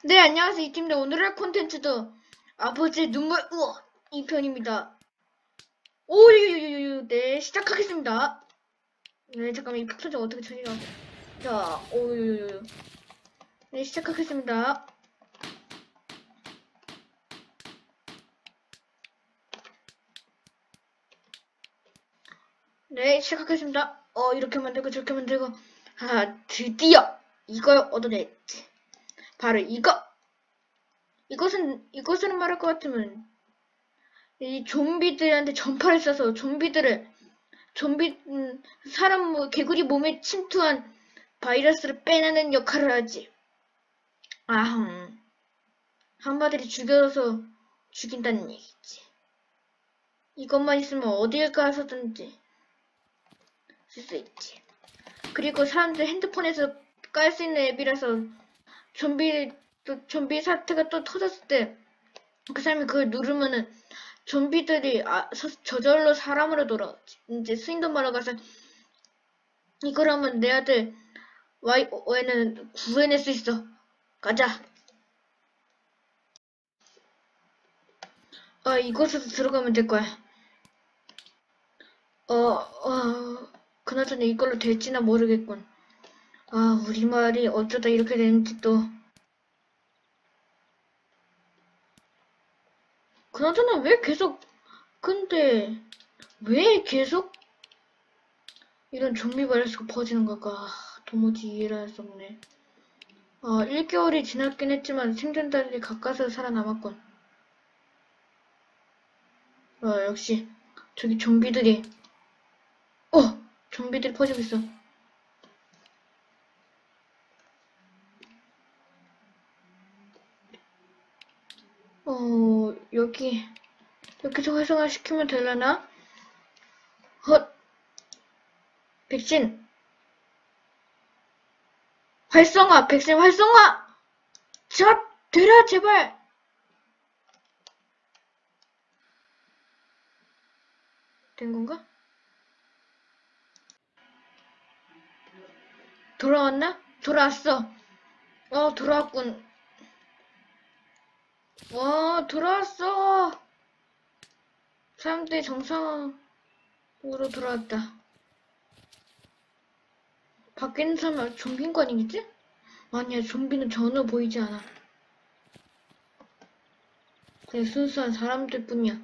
네, 안녕하세요. 이팀입니다. 오늘 할 콘텐츠도 아버지의 눈물, 우와, 2편입니다. 오유유유유, 네, 시작하겠습니다. 네, 잠깐만, 이 폭탄 좀 어떻게 처리가. 자, 오유유유. 네, 시작하겠습니다. 네, 시작하겠습니다. 이렇게 만들고 저렇게 만들고. 드디어 이걸 얻어냈지. 바로 이거. 이것은 말할 것 같으면 이 좀비들한테 전파를 쏴서 사람 개구리 몸에 침투한 바이러스를 빼내는 역할을 하지. 한마디로 죽여서 죽인다는 얘기지. 이것만 있으면 어딜 가서든지 쓸 수 있지. 그리고 사람들 핸드폰에서 깔 수 있는 앱이라서 좀비 사태가 또 터졌을 때 그 사람이 그걸 누르면은 좀비들이 저절로 사람으로 돌아오지. 이제 스윈도 말러 가서 이걸 하면 내 아들 Y는 구해낼 수 있어. 가자. 이곳으로 들어가면 될 거야. 그나저나 이걸로 될지나 모르겠군. 우리말이 어쩌다 이렇게 되는지 또. 그나저나 근데 왜 계속 이런 좀비 바이러스가 퍼지는 걸까? 도무지 이해를 할 수 없네. 1개월이 지났긴 했지만 생존자들이 가까스로 살아남았군. 역시 저기 좀비들이 퍼지고 있어. 여기서 활성화 시키면 되려나? 백신 활성화! 백신 활성화! 자, 되라, 제발! 된 건가? 돌아왔나? 돌아왔어. 돌아왔군. 돌아왔어. 사람들이 정상으로 돌아왔다. 밖에 있는 사람은 좀비인 거 아니겠지? 아니야, 좀비는 전혀 보이지 않아. 그냥 순수한 사람들 뿐이야.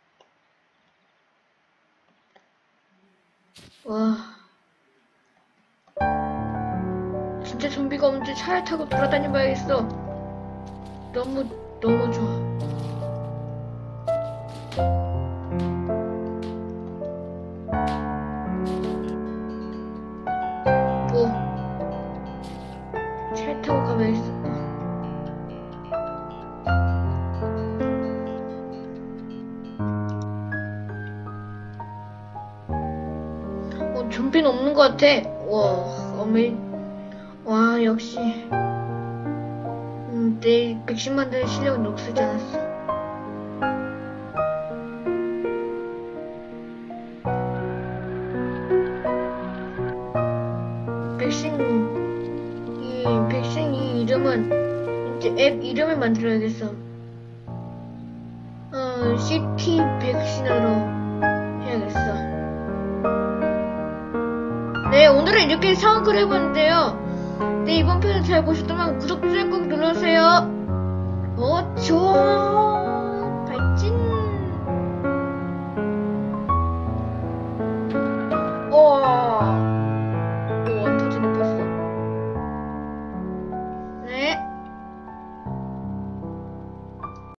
진짜 좀비가 없는지 차를 타고 돌아다녀봐야겠어. 너무 좋아. 차를 타고 가봐야겠어. 좀비는 없는 것 같아. 역시 내 백신 만드는 실력은 녹슬지 않았어. 백신 이 이름은 이제 앱 이름을 만들어야겠어. CT 백신으로 해야겠어. 네, 오늘은 이렇게 상황을 해봤는데요. 네, 이번 편을 잘 보셨다면 구독, 좋아요 꼭 눌러주세요. 좋아.